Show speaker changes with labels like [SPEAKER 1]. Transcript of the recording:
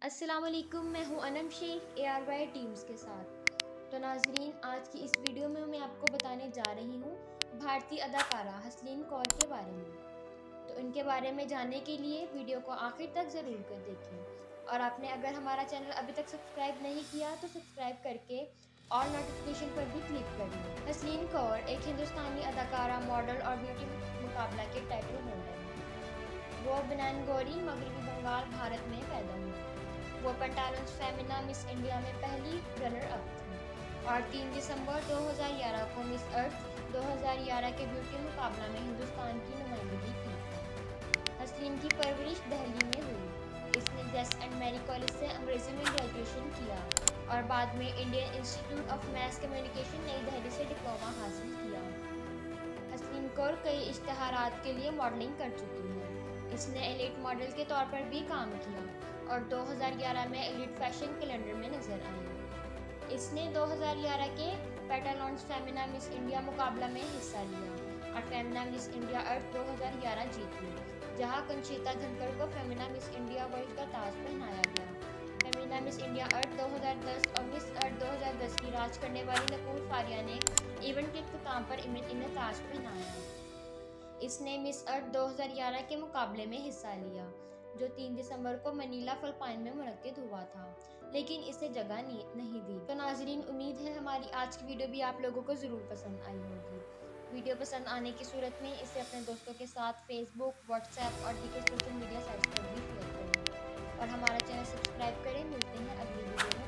[SPEAKER 1] السلام علیکم، میں ہوں انم شیخ ARY ٹیمز کے ساتھ۔ تو ناظرین، آج کی اس ویڈیو میں میں آپ کو بتانے جا رہی ہوں بھارتی اداکارہ حسلین کور کے بارے میں۔ تو ان کے بارے میں جاننے کے لیے ویڈیو کو آخر تک ضرور کر دیکھیں، اور آپ نے اگر ہمارا چینل ابھی تک سبسکرائب نہیں کیا تو سبسکرائب کر کے آل نوٹیفیکیشن پر بھی کلک کر لیں۔ حسلین کور ایک ہندوستانی اداکارہ، ماڈل اور بیوٹی مقابلہ کے ٹائٹل ہولڈر ہیں۔ وہ بنانگوری، مغربی بنگال، بھارت میں پیدا ہوئی۔ وہ پینٹالونس فیمینا مس انڈیا میں پہلی رنر اپ تھی اور 3 دسمبر 2011 کو مس ارتھ 2011 کے بیوٹی مقابلہ میں ہندوستان کی نمائندگی کی۔ حسلین کی پرورش دہلی میں ہوئی۔ اس نے جیس اینڈ میری کالج سے انگریزی میں گریجویشن کیا اور بعد میں Indian institute of mass communication نئی دہلی سے ڈپلومہ حاصل کیا۔ حسلین کور کئی اشتہارات کے لیے ماڈلنگ کر چکی ہے۔ اس نے ایلیٹ ماڈل کے طور پر بھی کام کیا اور 2011 میں ایلیٹ فیشن کیلنڈر میں نظر آئی۔ اس نے 2011 کے پینٹالونس فیمینا مس انڈیا مقابلہ میں حصہ لیا اور فیمینا مس انڈیا ارتھ 2011 جیت لی، جہاں کنشیتا دھنکر کو فیمینا مس انڈیا ورلڈ کا تاج پہنایا گیا۔ فیمینا مس انڈیا ارتھ 2010 اور مس ارتھ 2010 کی راج کرنے والی نپور فاریہ نے ایونٹ کے اختتام پر انہیں تاج پہنایا۔ اس نے مس ارتھ 2011 کے مقابلے میں حصہ لیا، جو 3 دسمبر کو منیلا فلپائن میں منعقد ہوا تھا، لیکن اسے جگہ نہیں دی۔ تو ناظرین، امید ہے ہماری آج کی ویڈیو بھی آپ لوگوں کو ضرور پسند آئی ہوگی۔ ویڈیو پسند آنے کی صورت میں اسے اپنے دوستوں کے ساتھ فیس بک، واٹس ایپ اور دیگر سوشل میڈیا سائٹس پر بھی شیئر کریں اور ہمارا چینل سبسکرائب کریں۔ ملتے ہیں اگلی ویڈیو میں۔